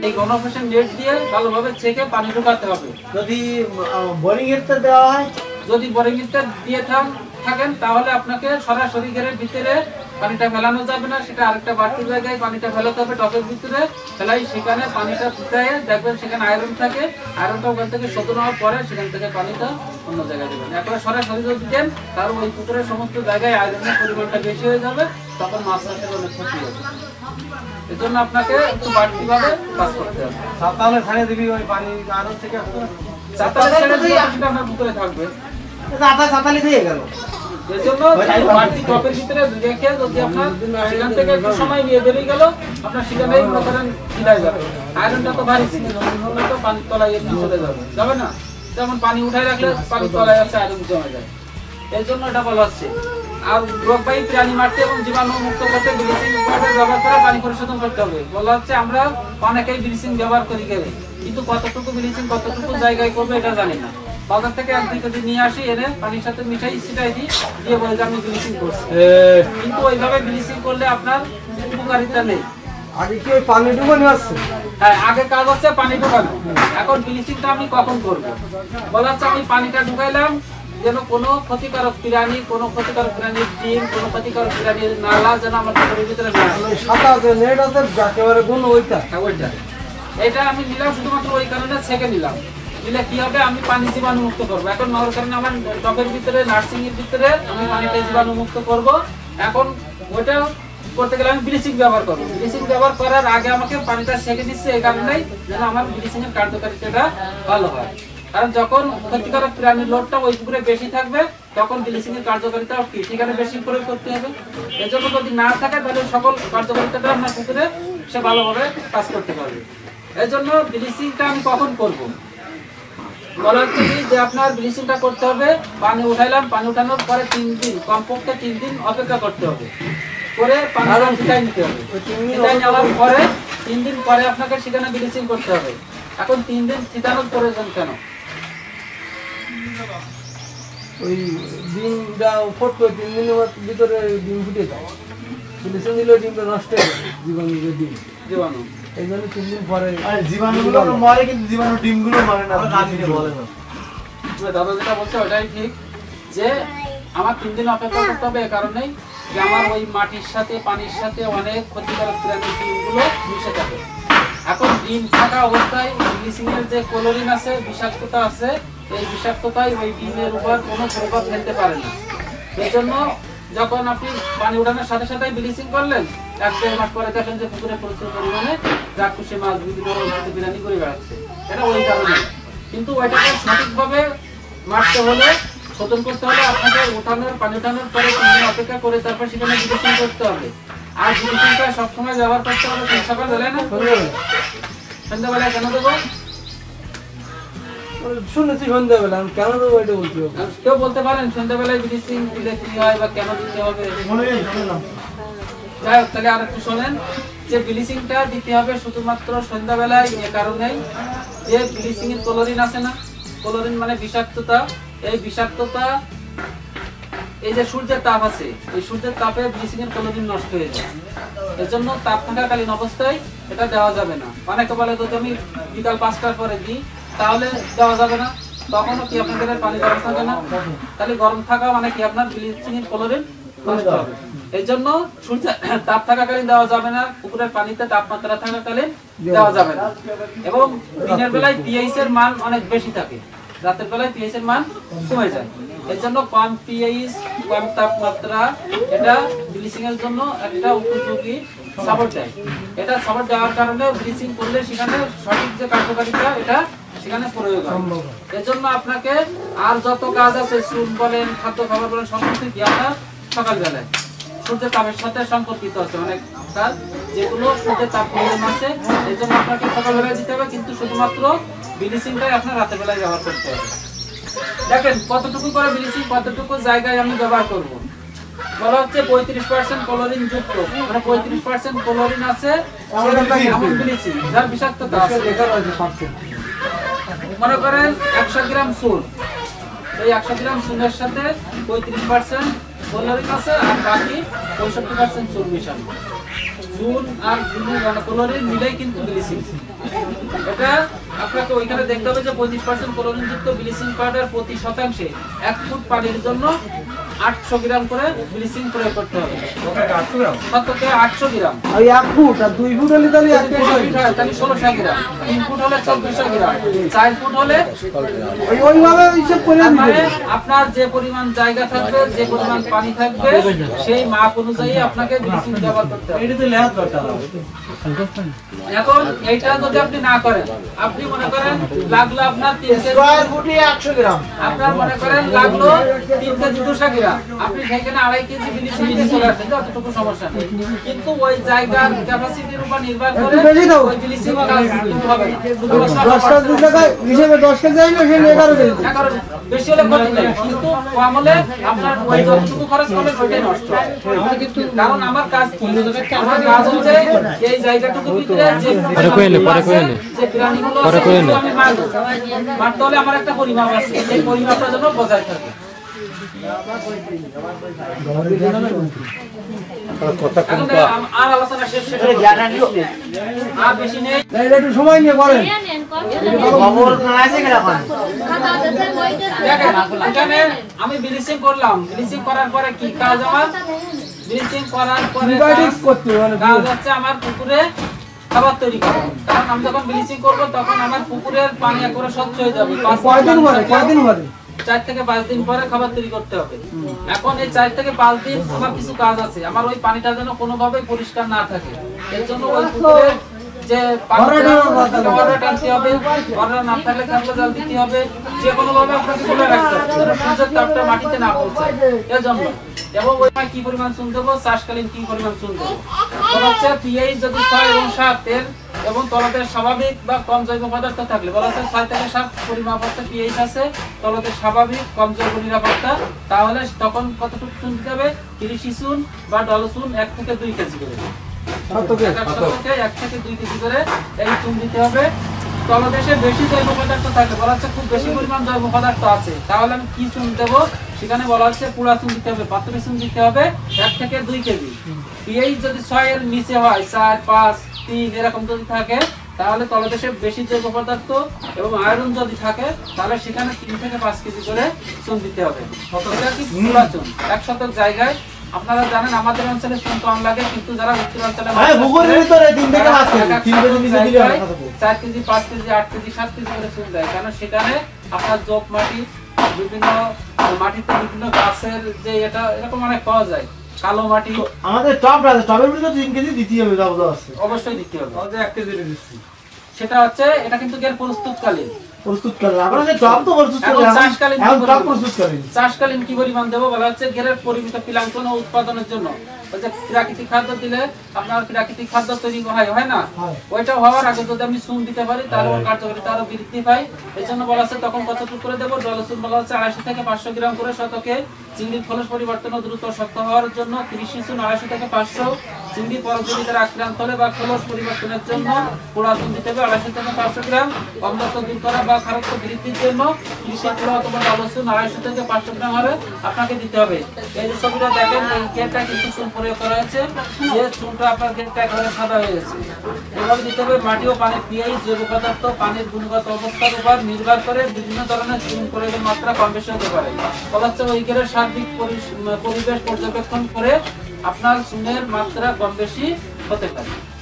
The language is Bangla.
এই ঘনফেশন নেট দিয়ে ভালোভাবে ছেঁকে পানি ঢোকাতে হবে। যদি বোরিং এরটা দেওয়া হয়, যদি বোরিং এরটা দিয়ে থাকেন তাহলে আপনাকে সরাসরি ঘেরের ভিতরে পানিটা ফেলানো যাবে না, সেটা আরেকটা বাড়তি জায়গায় পানিটা ফেলাতে হবে টবের ভিতরে ফেলাই, সেখানে পানিটা ফুটায় দেখবেন সেখানে আয়রন থাকে, আয়রনটা ওখান থেকে শোধন হওয়ার পরে সেখান থেকে পানিটা অন্য জায়গায় দেবেন। একবার সরাসরি যদি দেন তার ওই পুকুরের সমস্ত জায়গায় আয়রনের পরিমাণটা বেশি হয়ে যাবে, তখন মাছ চাষের অনেক ক্ষতি হবে। এর জন্য আপনাকে একটু বাড়তিভাবে কাজ করতে হবে। সাতালে ছাড়িয়ে দিবি ওই পানি আয়রন থেকে, চাতালে ছেড়ে দিলে সেটা আপনার পুকুরে থাকবে, সাতালি দিয়ে গেল। এজন্য বাড়তি টপের ভিতরে রেখে যদি আপনার সেখান থেকে একটু সময় নিয়ে বেরিয়ে গেল, আপনার সেখানেই মনে করেন ঢিলাই যাবে। আয়রনটা তো ভারী ছিল, তো পানি তলায় এমনি চলে যাবে না, যেমন পানি উঠাই রাখলে পানি তলায় আসছে আয়রন জমে যায়। এই জন্য এটা বলা হচ্ছে। আর রোগবাহী প্রাণী মারতে এবং জীবাণু মুক্ত করতে ব্লিচিং পাউডার ব্যবহার করে পানি পরিশোধন করতে হবে। বলা হচ্ছে আমরা অনেকেই ব্লিচিং ব্যবহার করি গেলে, কিন্তু কতটুকু ব্লিচিং কতটুকু জায়গায় করবে এটা জানি না। বাজার থেকে 1-2 কেজি নিয়ে আসি, এনে পানির সাথে মিশাই ছিটাই দিই, দিয়ে বলে যে আমি ব্লিচিং করছি, কিন্তু ওইভাবে ব্লিচিং করলে আপনার উপকারিতা নেই। আগে কি ওই পানি ঢুকানো আসছে? হ্যাঁ, আগে কাজ হচ্ছে পানি ঢুকানো। এখন ব্লিচিংটা আমি কখন করবো? বলা হচ্ছে আমি পানিটা ঢুকাইলাম যেন কোনো ক্ষতিকারক প্রাণী, কোনো ক্ষতিকারক প্রাণীর ডিম, কোনো ক্ষতিকারক প্রাণীর নালা যেন আমার পুকুরের ভিতরে না আসে। সাদা আছে নেট আছে একেবারে গুণ ওইটা। হ্যাঁ, ওইটা। এটা আমি নিলাম শুধুমাত্র ওই কারণে ছেঁকে নিলাম। নিলে কি হবে, আমি পানি জীবাণু মুক্ত করবো। এখন মনে করেন আমার টবের ভিতরে নার্সিং এর ভিতরে আমি পানিটা জীবাণু মুক্ত করব। এখন ওইটা করতে গেলে আমি ব্লিচিং ব্যবহার করবো। ব্লিচিং ব্যবহার করার আগে আমাকে পানিটা ছেঁকে দিচ্ছে, এই কারণেই যেন আমার ব্লিচিং এর কার্যকারিতাটা ভালো হয়। কারণ যখন ক্ষতিকারক প্রাণীর লোডটা ওই পুকুরে বেশি থাকবে, তখন ব্লিচিং এর কার্যকারিতা কি সেখানে বেশি প্রয়োগ করতে হবে। এর জন্য যদি না থাকে তাহলে সকল কার্যকারিতাটা আপনার পুকুরে সে ভালোভাবে কাজ করতে পারবে। এর জন্য ব্লিচিংটা আমি কখন করব? বলা হচ্ছে যে আপনার ব্লিচিংটা করতে হবে, পানি উঠাইলাম, পানি উঠানোর পরে 3 দিন, কমপক্ষে 3 দিন অপেক্ষা করতে হবে, করে পানিটা ছিটাই নিতে হবে। ছিটাই নেওয়ার পরে 3 দিন পরে আপনাকে সেখানে ব্লিচিং করতে হবে। এখন 3 দিন ছিটানোর প্রয়োজন কেন? ওই ডিমটা ফুটবে 3 দিনের ভিতরে ডিম ফুটে যায়, ব্লিচিং দিলে ডিমটা নষ্ট হয়ে যায়, জীবাণু এই জন্য 3 দিন পরে। জীবাণুগুলো মরে, কিন্তু জীবাণু ডিমগুলো মরে না, বলে না। দাদা যেটা বলছে ওটাই ঠিক, যে আমার 3 দিন অপেক্ষা করতে হবে। এ কারণেই যে আমার ওই মাটির সাথে পানির সাথে অনেক ক্ষতিকারক প্রাণীর ডিমগুলো মিশে থাকে। এখন ডিম থাকা অবস্থায় ব্লিচিং এর যে ক্লোরিন আছে, বিষাক্ততা আছে, এই বিষাক্ততাই ওই ডিমের উপর কোনো প্রভাব ফেলতে পারে না। এই জন্য যখন আপনি পানি উঠানোর সাথে সাথে ব্লিচিং করলেন, 1-1.5 মাস পরে দেখেন যে পুকুরে প্রচুর পরিমাণে জাকুশি মাছ বিভিন্ন বিরানি করে বেড়াচ্ছে, এটা ওই কারণে। কিন্তু ওইটাকে সঠিকভাবে মারতে হলে, শোধন করতে হলে আপনাকে পানি উঠানোর পরে 3 দিন অপেক্ষা করে তারপর সেখানে ব্লিচিং করতে হবে। আর ব্লিচিংটা সবসময় ব্যবহার করতে হবে কোন সকালবেলায় না সন্ধ্যাবেলায়। কেন দেবো? শুনেছি সন্ধ্যাবেলা, আমি কেন দেবো এটা বলতে হবে। কেউ বলতে পারেন সন্ধ্যাবেলায় ব্লিচিং দিলে কি হয় বা কেন দিতে হবে? যাই হোক, তাহলে আর একটু শোনেন যে ব্লিচিংটা দিতে হবে শুধুমাত্র সন্ধ্যাবেলায়। এ কারণেই যে ব্লিচিং এর ক্লোরিন আছে না, ক্লোরিন মানে বিষাক্ততা, এই বিষাক্ততা এই যে সূর্যের তাপ আছে, এই সূর্যের তাপে ব্লিচিং এর ক্লোরিন নষ্ট হয়ে যায়। এর জন্য তাপ থাকাকালীন অবস্থায় এটা দেওয়া যাবে না। অনেকে বলে যদি আমি বিকাল 5টার পরে দিই তাহলে দেওয়া যাবে না, তখনও কি আপনাদের পানি গরম থাকে না? তাহলে গরম থাকা মানে কি আপনার ব্লিচিং এর ক্লোরিন নষ্ট হবে। এই জন্য সূর্যের তাপ থাকাকালীন দেওয়া যাবে না, পুকুরের পানিতে তাপমাত্রা থাকাকালীন দেওয়া যাবে না। এবং দিনের বেলায় পিএইচ এর মান অনেক বেশি থাকে, রাতের বেলায় পিএইচ এর মান কমে যায়। এর জন্য কম পিএইচ, কম তাপমাত্রা এটা ব্লিচিং এর জন্য একটা উপযোগী সাপোর্ট দেয়। এটা সাপোর্ট দেওয়ার কারণে ব্লিচিং করলে সেখানে সঠিক যে কার্যকারিতা এটা সেখানে প্রয়োগ হয়। এর জন্য আপনাকে আর যত কাজ আছে, চুন বলেন, খাদ্য খাবার বলেন, সমস্ত কি আপনার সকালবেলায় সূর্যের তাপের সাথে সম্পর্কিত আছে অনেক কাজ, যেগুলো সূর্যের তাপ প্রয়োজন আছে। এই জন্য আপনাকে সকালবেলায় দিতে হবে, কিন্তু শুধুমাত্র ব্লিচিংটাই আপনার রাতের বেলায় ব্যবহার করতে হবে। দেখেন কতটুকু করে ব্লিচিং কতটুকু জায়গায় আমি ব্যবহার করব। বলা হচ্ছে 35% ক্লোরিন যুক্ত, মানে 35% ক্লোরিন আছে এমন ব্লিচিং যার বিষাক্ততা আছে। মনে করেন 100 গ্রাম চুন, এই 100 গ্রাম চুনের সাথে 35% ক্লোরিন আছে আর বাকি 65% চুন মিশানো। চুন আর ক্লোরিন মিলেই কিন্তু ব্লিচিং। এটা আপনাকে ওইখানে দেখতে হবে যে 35% ক্লোরিন যুক্ত ব্লিচিং পাউডার প্রতি শতাংশে 1 ফুট পানির জন্য 800 গ্রাম করে ব্লিচিং প্রয়োগ করতে হবে। 800 গ্রাম? শতকে 800 গ্রাম। আর 1 ফুট আর 2 ফুট হলে তাহলে 1600 গ্রাম, 3 ফুট হলে 1400 গ্রাম, 4 ফুট হলে ওইভাবে হিসাব করে দিবেন। আপনার যে পরিমাণ জায়গা থাকবে, যে পরিমাণ পানি থাকবে, সেই মাপ অনুযায়ী আপনাকে ব্লিচিং ব্যবহার করতে হবে। এটা তো লেহাত করতে হবে। এখন এইটা যদি আপনি না করেন, আপনি মনে করেন লাগলো আপনার 3 কেজি, স্কয়ার ফুটে 100 গ্রাম। আপনার মনে করেন লাগলো 3 কেজি 200 গ্রাম, আপনি সেখানে 2.5 কেজি ব্লিচিং দিয়ে চলে আসছেন, যতটুকু সমস্যা নেই। কিন্তু ওই জায়গার ক্যাপাসিটির উপর নির্ভর করে ওই ব্লিচিং কাজ হবে না। 10 টাকা হিসেবে 10 কেজি আইলো সে 11 কেজি। বেশি হলে ক্ষতি নেই, কিন্তু কম হলে আপনার ওই যতটুকু খরচ করবেন ওইটাই নষ্ট। কারণ আমার কাজ কি? আমার কাজ হচ্ছে এই জায়গাটুকু ভিতরে যে প্রাণীগুলো আছে সেগুলো আমি মারবো। মারতে হলে আমার একটা পরিমাপ আছে, এই পরিমাপটা যেন বজায় থাকে। আর আলোচনা শেষ আর বেশি নেই। এটা একটু সময় নিয়ে করেন। খবর আছে কি রাখুন? দেখেন এখানে আমি ব্লিচিং করলাম, ব্লিচিং করার পরে কি কাজ আমার? ব্লিচিং করার পরে অ্যান্টিবায়োটিক্স করতে মানে কাজ হচ্ছে আমার পুকুরে খাবার তৈরি করা। কারণ আমি যখন ব্লিচিং করব তখন আমার পুকুরের পানি একবারে স্বচ্ছ হয়ে যাবে। কয়দিন পরে 4 থেকে 5 দিন পরে খাবার তৈরি করতে হবে। এখন এই 4 থেকে 5 দিন আমার কিছু কাজ আছে, আমার ওই পানিটা যেন কোনোভাবেই পরিষ্কার না থাকে। এর জন্য ওই পুকুরে যে পানিটা টানতে হবে, ওটা না থাকলে থাকলে জল দিতে হবে, যে কোনোভাবে আপনাকে খুলে রাখতে হবে যেন সূর্যের তাপটা মাটিতে না পৌঁছায়। এর জন্য এবং ওই কি পরিমাণ চুন দেবো, চাষকালীন কি পরিমাণ চুন দেবো, বলা হচ্ছে পিএইচ যদি 6 এবং 7 এর এবং তলদের স্বাভাবিক বা কম জৈব পদার্থ থাকলে, বলা হচ্ছে 6 থেকে 7 পরিমাপ হচ্ছে পিএইচ আছে, তলদের স্বাভাবিক কম জৈব নিরাপত্তা, তাহলে তখন কতটুকু চুন দিতে হবে? 30 চুন বা ডলচুন 1 থেকে 2 কেজি করে, 1 থেকে 2 কেজি করে এই চুন দিতে হবে। তলদেশে বেশি জৈব পদার্থ থাকলে, বলা হচ্ছে খুব বেশি পরিমাণ জৈব পদার্থ আছে, তাহলে আমি কি চুন দেবো? সেখানে বলা হচ্ছে পুরা চুন দিতে হবে, পাথরি চুন দিতে হবে 1 থেকে 2 কেজি। পিএইচ যদি 6 এর নিচে হয়, 4, 5, 3 এরকম যদি থাকে, তাহলে তলদেশে বেশি জৈব পদার্থ এবং আয়রন যদি থাকে, তাহলে সেখানে 3 থেকে 5 কেজি করে চুন দিতে হবে। এটা কি পুরা চুন 1 শতক জায়গায়। আপনারা জানেন আমাদের অঞ্চলে চুন কম লাগে, কিন্তু যারা উত্তরাঞ্চলে পুকুরের ভিতরে 3 থেকে 5 কেজি 3 কেজি নিচে দিলে 4 কেজি 5 কেজি 8 কেজি 7 কেজি করে চুন দেয়। কারণ সেখানে আপনার জোপ মাটি, বিভিন্ন মাটিতে বিভিন্ন গাছের যে এটা এরকম অনেক পাওয়া যায়, কালো মাটি। আমাদের টপ আছে, টপের ভিতরে 3 কেজি দিতে হবে, ব্যবস্থা আছে, অবশ্যই দিতে হবে। আমাদের 1 কেজি দিচ্ছি। সেটা হচ্ছে এটা কিন্তু এর প্রস্তুতকালীন। প্রস্তুত করে আপনারা যে টপ তো প্রস্তুত করে এখন টপ প্রস্তুত করেন। চাষকালীন কি পরিমাণ দেবো? বলা হচ্ছে গেরের পরিমিত প্লাঙ্কটন ও উৎপাদনের জন্য ওই যে প্রাকৃতিক খাদ্য দিলে আপনার প্রাকৃতিক খাদ্য তৈরি হয় না, ওইটা হওয়ার আগে যদি আমি চুন দিতে পারি তাহলে ওর কার্যকারিতা আরো বৃদ্ধি পায়। এই জন্য বলা হচ্ছে তখন কতটুকু করে দেবো? ডলচুন বলা হচ্ছে 250 থেকে 500 গ্রাম করে শতকে। চিংড়ির খোলস পরিবর্তন ও দ্রুত শক্ত হওয়ার জন্য 30 চুন 250 থেকে 500। চিংড়ি পরজীবীদের আক্রান্ত হলে বা খোলস পরিবর্তনের জন্য পোড়া চুন দিতে হবে 250 থেকে 500 গ্রাম। অম্লত্ব দূর করা বা খারত্ব বৃদ্ধির জন্য 30 কিলো অথবা ডলচুন 250 থেকে 500 গ্রাম হারে আপনাকে দিতে হবে। এই যে ছবিটা দেখেন, এই গেটটা কিন্তু চুন প্রয়োগ করা হয়েছে, যে চুনটা আপনার গেটটা একেবারে সাদা হয়ে গেছে। এভাবে দিতে হবে। মাটি ও পানির পিএইচ, জৈব পদার্থ, পানির গুণগত অবস্থার উপর নির্ভর করে বিভিন্ন ধরনের চুন প্রয়োগের মাত্রা কম বেশি হতে পারে। বলা হচ্ছে ওই গেটের সার্বিক পরিবেশ পর্যবেক্ষণ করে আপনার চুনের মাত্রা কম বেশি হতে পারে।